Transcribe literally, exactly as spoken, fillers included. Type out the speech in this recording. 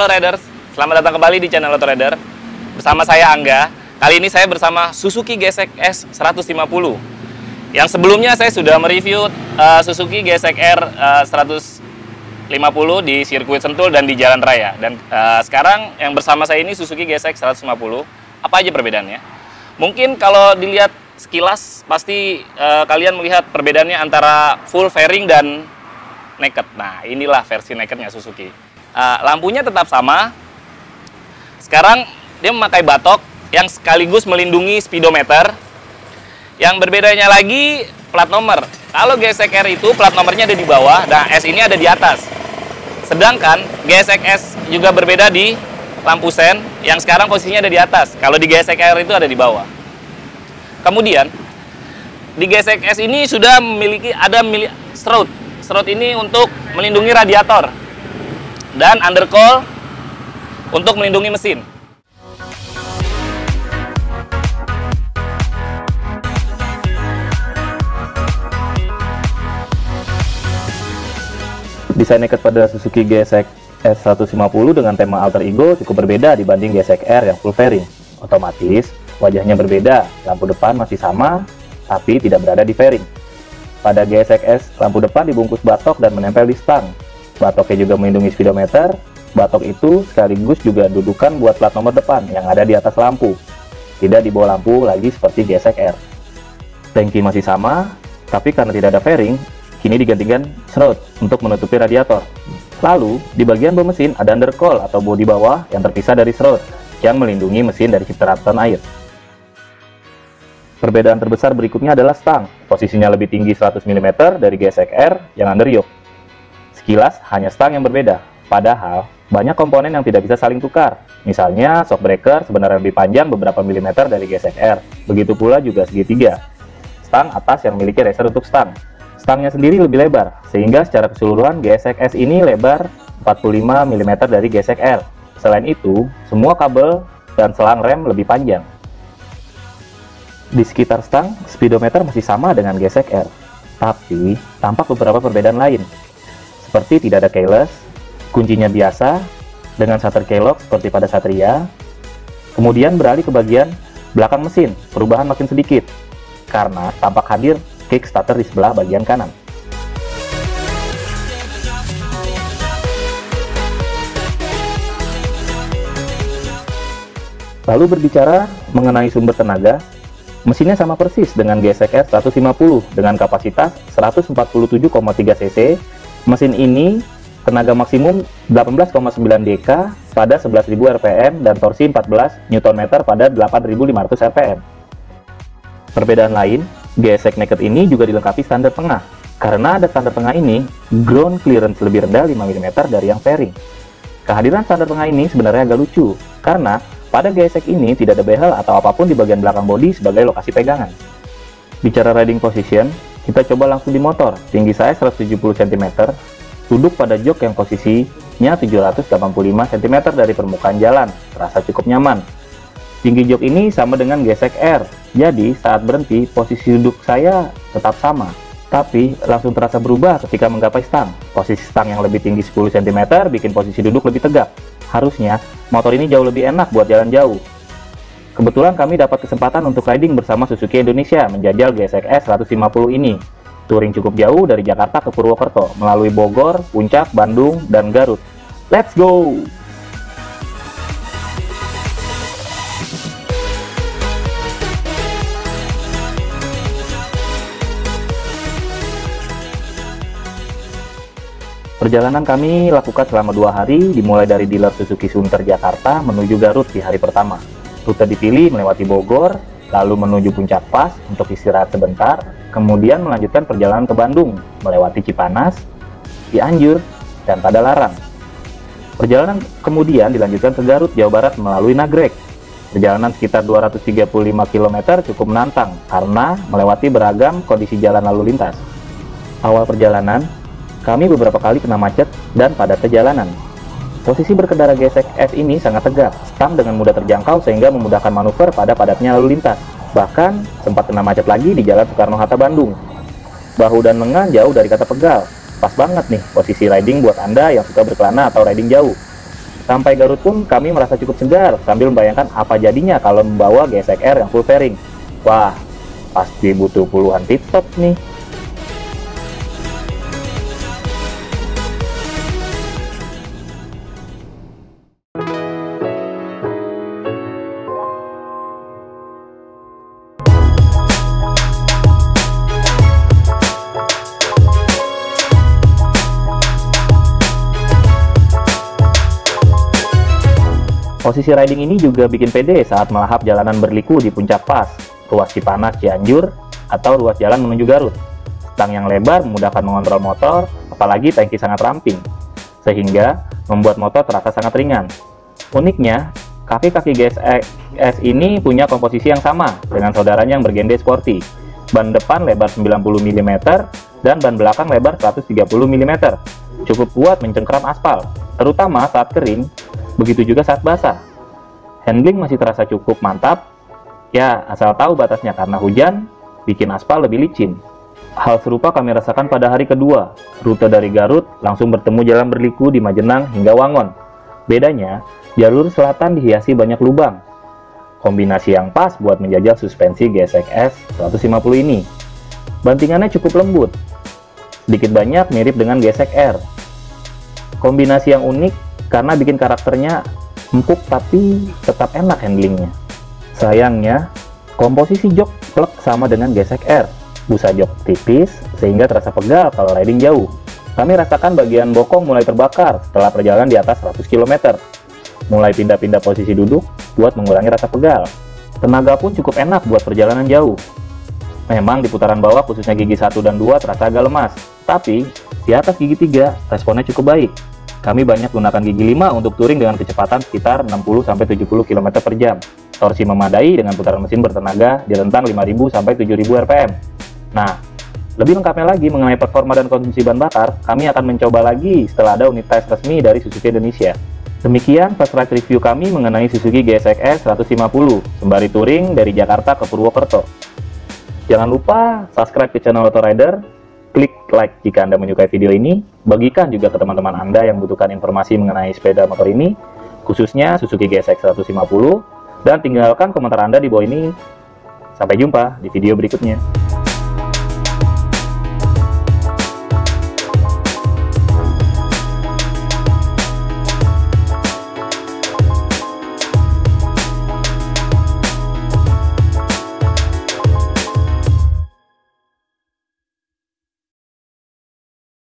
Halo Riders, selamat datang kembali di channel Auto Rider. Bersama saya Angga. Kali ini saya bersama Suzuki G S X seratus lima puluh. Yang sebelumnya saya sudah mereview uh, Suzuki G S X R uh, seratus lima puluh di sirkuit Sentul dan di jalan raya. Dan uh, sekarang yang bersama saya ini Suzuki G S X seratus lima puluh. Apa aja perbedaannya? Mungkin kalau dilihat sekilas pasti uh, kalian melihat perbedaannya antara full fairing dan naked. Nah, inilah versi nakednya Suzuki. Uh, lampunya tetap sama. Sekarang dia memakai batok yang sekaligus melindungi speedometer. Yang berbedanya lagi plat nomor. Kalau G S X R itu plat nomornya ada di bawah, nah S ini ada di atas. Sedangkan G S X S juga berbeda di lampu sen, yang sekarang posisinya ada di atas. Kalau di G S X R itu ada di bawah. Kemudian di G S X S ini sudah memiliki ada milik shroud. Shroud ini untuk melindungi radiator dan undercoil untuk melindungi mesin. Desain naked pada Suzuki G S X S seratus lima puluh dengan tema alter ego cukup berbeda dibanding G S X R yang full fairing. Otomatis wajahnya berbeda, lampu depan masih sama tapi tidak berada di fairing. Pada G S X S, lampu depan dibungkus batok dan menempel di stang. Batoknya juga melindungi speedometer. Batok itu sekaligus juga dudukan buat plat nomor depan yang ada di atas lampu, tidak di bawah lampu lagi seperti G S X R. Tangki masih sama, tapi karena tidak ada fairing, kini digantikan shroud untuk menutupi radiator. Lalu, di bagian bawah mesin ada undercoil atau bodi bawah yang terpisah dari shroud, yang melindungi mesin dari cipratan air. Perbedaan terbesar berikutnya adalah stang. Posisinya lebih tinggi seratus milimeter dari G S X R yang under yoke. Sekilas hanya stang yang berbeda, padahal banyak komponen yang tidak bisa saling tukar. Misalnya, shock breaker sebenarnya lebih panjang beberapa milimeter dari G S X R. Begitu pula juga segitiga. Stang atas yang memiliki racer untuk stang. Stangnya sendiri lebih lebar, sehingga secara keseluruhan G S X S ini lebar empat puluh lima milimeter dari G S X R. Selain itu, semua kabel dan selang rem lebih panjang. Di sekitar stang, speedometer masih sama dengan G S X R, tapi tampak beberapa perbedaan lain. Seperti tidak ada keyless, kuncinya biasa, dengan shutter keylog seperti pada Satria. Kemudian beralih ke bagian belakang mesin, perubahan makin sedikit, karena tampak hadir kickstarter di sebelah bagian kanan. Lalu berbicara mengenai sumber tenaga, mesinnya sama persis dengan G S X R seratus lima puluh dengan kapasitas seratus empat puluh tujuh koma tiga cc. Mesin ini tenaga maksimum delapan belas koma sembilan D K pada sebelas ribu R P M dan torsi empat belas Newton meter pada delapan ribu lima ratus R P M. Perbedaan lain, G S X naked ini juga dilengkapi standar tengah. Karena ada standar tengah ini, ground clearance lebih rendah lima milimeter dari yang fairing. Kehadiran standar tengah ini sebenarnya agak lucu, karena pada G S X ini tidak ada behel atau apapun di bagian belakang bodi sebagai lokasi pegangan. Bicara riding position, kita coba langsung di motor. Tinggi saya seratus tujuh puluh sentimeter, duduk pada jok yang posisinya tujuh ratus delapan puluh lima sentimeter dari permukaan jalan, terasa cukup nyaman. Tinggi jok ini sama dengan G S X R, jadi saat berhenti posisi duduk saya tetap sama, tapi langsung terasa berubah ketika menggapai stang. Posisi stang yang lebih tinggi sepuluh sentimeter bikin posisi duduk lebih tegak. Harusnya motor ini jauh lebih enak buat jalan jauh. Kebetulan kami dapat kesempatan untuk riding bersama Suzuki Indonesia menjajal G S X S seratus lima puluh ini. Touring cukup jauh dari Jakarta ke Purwokerto, melalui Bogor, Puncak, Bandung, dan Garut. Let's go! Perjalanan kami lakukan selama dua hari, dimulai dari dealer Suzuki Sunter Jakarta menuju Garut di hari pertama. Rute dipilih melewati Bogor, lalu menuju Puncak Pas untuk istirahat sebentar, kemudian melanjutkan perjalanan ke Bandung, melewati Cipanas, Cianjur, dan Padalarang. Perjalanan kemudian dilanjutkan ke Garut, Jawa Barat melalui Nagrek. Perjalanan sekitar dua ratus tiga puluh lima kilometer cukup menantang, karena melewati beragam kondisi jalan lalu lintas. Awal perjalanan, kami beberapa kali kena macet dan padatnya jalanan. Posisi berkendara G S X S ini sangat tegak, stang dengan mudah terjangkau sehingga memudahkan manuver pada padatnya lalu lintas. Bahkan sempat kena macet lagi di Jalan Soekarno-Hatta Bandung. Bahu dan lengan jauh dari kata pegal. Pas banget nih posisi riding buat Anda yang suka berkelana atau riding jauh. Sampai Garut pun kami merasa cukup segar sambil membayangkan apa jadinya kalau membawa G S X R yang full fairing. Wah, pasti butuh puluhan pit stop nih. Posisi riding ini juga bikin pede saat melahap jalanan berliku di puncak pas, ruas Cipanas Cianjur, atau ruas jalan menuju Garut. Stang yang lebar memudahkan mengontrol motor, apalagi tangki sangat ramping, sehingga membuat motor terasa sangat ringan. Uniknya, kaki-kaki G S X ini punya komposisi yang sama dengan saudaranya yang bergende sporty. Ban depan lebar sembilan puluh milimeter dan ban belakang lebar seratus tiga puluh milimeter. Cukup kuat mencengkram aspal, terutama saat kering. Begitu juga saat basah. Handling masih terasa cukup mantap, ya asal tahu batasnya karena hujan bikin aspal lebih licin. Hal serupa kami rasakan pada hari kedua. Rute dari Garut langsung bertemu jalan berliku di Majenang hingga Wangon. Bedanya, jalur selatan dihiasi banyak lubang. Kombinasi yang pas buat menjajal suspensi G S X S seratus lima puluh ini. Bantingannya cukup lembut, sedikit banyak mirip dengan G S X R. Kombinasi yang unik karena bikin karakternya empuk tapi tetap enak handlingnya. Sayangnya, komposisi jok plek sama dengan G S X R. Busa jok tipis sehingga terasa pegal kalau riding jauh. Kami rasakan bagian bokong mulai terbakar setelah perjalanan di atas seratus kilometer. Mulai pindah-pindah posisi duduk buat mengurangi rasa pegal. Tenaga pun cukup enak buat perjalanan jauh. Memang di putaran bawah khususnya gigi satu dan dua terasa agak lemas, tapi di atas gigi tiga responnya cukup baik. Kami banyak gunakan gigi lima untuk touring dengan kecepatan sekitar enam puluh sampai tujuh puluh kilometer per jam. Torsi memadai dengan putaran mesin bertenaga di rentang lima ribu sampai tujuh ribu R P M. Nah, lebih lengkapnya lagi mengenai performa dan konsumsi bahan bakar, kami akan mencoba lagi setelah ada unit tes resmi dari Suzuki Indonesia. Demikian fast ride review kami mengenai Suzuki G S X S seratus lima puluh, sembari touring dari Jakarta ke Purwokerto. Jangan lupa subscribe ke channel Autorider, klik like jika Anda menyukai video ini, bagikan juga ke teman-teman Anda yang membutuhkan informasi mengenai sepeda motor ini, khususnya Suzuki G S X seratus lima puluh, dan tinggalkan komentar Anda di bawah ini. Sampai jumpa di video berikutnya.